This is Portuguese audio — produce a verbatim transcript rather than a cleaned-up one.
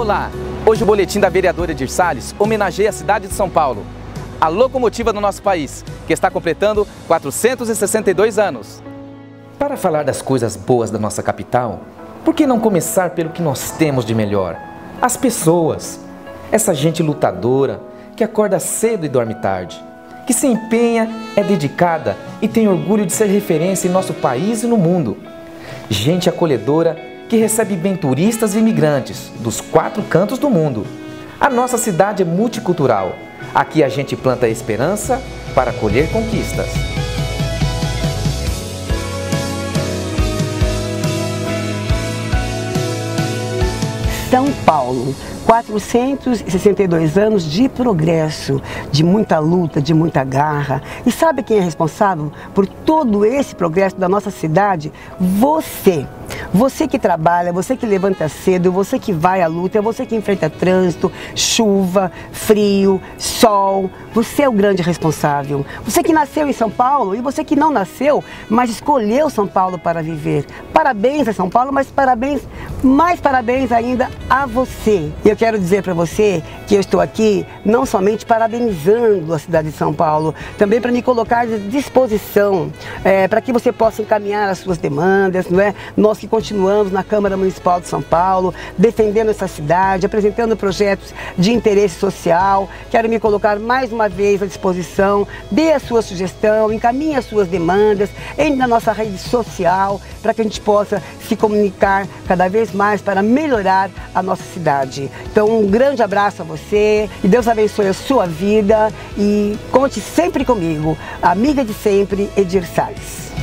Olá! Hoje o boletim da vereadora Edir Salles homenageia a cidade de São Paulo, a locomotiva do nosso país, que está completando quatrocentos e sessenta e dois anos. Para falar das coisas boas da nossa capital, por que não começar pelo que nós temos de melhor? As pessoas, essa gente lutadora, que acorda cedo e dorme tarde, que se empenha, é dedicada e tem orgulho de ser referência em nosso país e no mundo. Gente acolhedora que recebe bem turistas e imigrantes dos quatro cantos do mundo. A nossa cidade é multicultural. Aqui a gente planta esperança para colher conquistas. São Paulo, quatrocentos e sessenta e dois anos de progresso, de muita luta, de muita garra. E sabe quem é responsável por todo esse progresso da nossa cidade? Você! Você que trabalha, você que levanta cedo, você que vai à luta, você que enfrenta trânsito, chuva, frio, sol. Você é o grande responsável. Você que nasceu em São Paulo e você que não nasceu, mas escolheu São Paulo para viver. Parabéns a São Paulo, mas parabéns, mais parabéns ainda a você. E eu quero dizer para você que eu estou aqui não somente parabenizando a cidade de São Paulo, também para me colocar à disposição, é, para que você possa encaminhar as suas demandas, não é? Nós que continuamos na Câmara Municipal de São Paulo, defendendo essa cidade, apresentando projetos de interesse social. Quero me colocar mais uma vez à disposição. Dê a sua sugestão, encaminhe as suas demandas, entre na nossa rede social, para que a gente possa se comunicar cada vez mais para melhorar a nossa cidade. Então, um grande abraço a você, e Deus abençoe a sua vida, e conte sempre comigo. Amiga de sempre, Edir Salles.